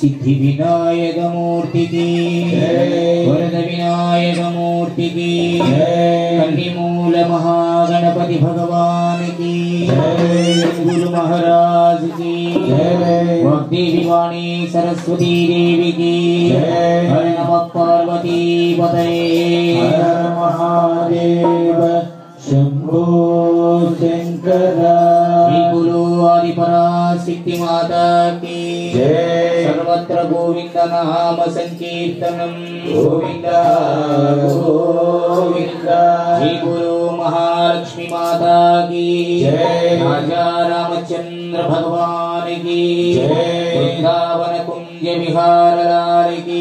सिद्धि विनायक मूर्ति की वरद विनायक मूर्ति की कंदीमूल महागणपति भगवान की गुरु महाराज की भक्ति विवाणी सरस्वती देवी की हर नमः पार्वती पतये हर महादेव शंभो शंकर गुरु आदिपराशक्ति माता की सर्वत्र गोविंद नाम संकीर्तनम गोविंद गोविंद श्री गुरु महालक्ष्मी माता की राजा रामचंद्र भगवान की वृंदावन कुंज विहार लाल की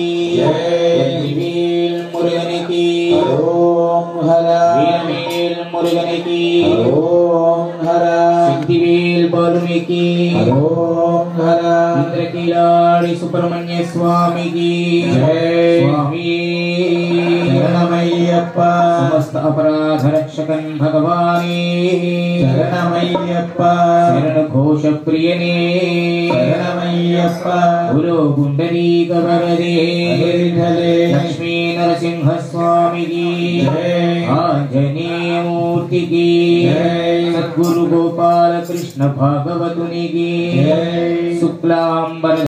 मुरुगन की ओम हरा मुरुगन की ओम हरा सिद्धिवेल बालुनी की ओम हरा इंद्रकीलाड़ी सुब्रह्मण्य स्वामी की जय स्वामी शरणमय्यप्पा समस्त अपराध रक्षकन भगवाने शरणमय्यप्पा शरण घोष प्रियने शरणमय्यप्पा गुरु पुंडरीक वरदे लक्ष्मी नरसिंह स्वामी की जय आंजनेय मूर्ति की जय सद्गुरु गोपाल कृष्ण भागवतुनि की शुक्लांबर